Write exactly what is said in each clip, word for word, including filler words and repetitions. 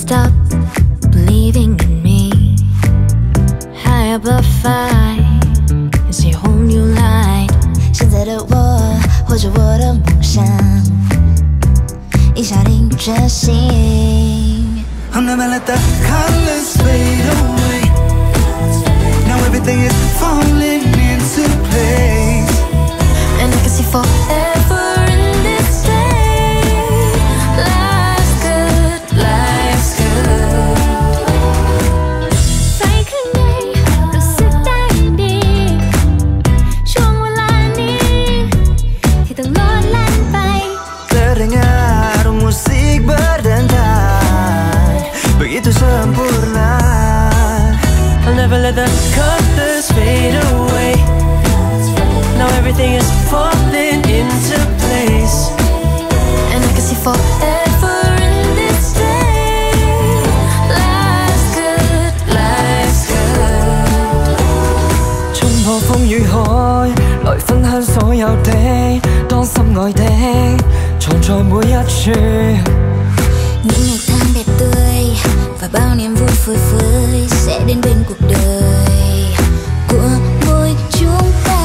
stop believing in me. High above fire is a whole new light. 现在的我，活着我的梦想，一下定决心。 I'll never let the colors fade away. Now everything is falling into place, and I can see forever in this day. Life's good, life's good. 在คืนนี้รู้สึกได้ดีช่วงเวลานี้ที่ต้องโลดแล่นไป terdengar musik berdentang begitu sempurna. I'll never let the colors fade away. Now everything is falling into place, and I can see forever in this day. Life's good, life's good. 衝破風與海，來分享所有的，當心愛的藏在每一處。 Những ngày tháng đẹp tươi và bao niềm vui phơi phới sẽ đến bên cuộc đời của mỗi chúng ta.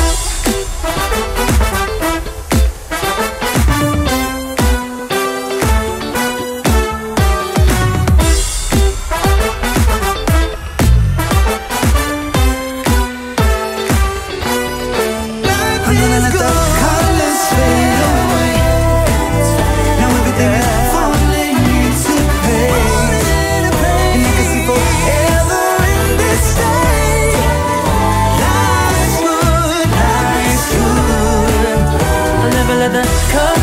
I'm gonna let the colors fade away. Now everything is falling into place, and you can see forever in this day. Life's good, life's good. I'll never let the colors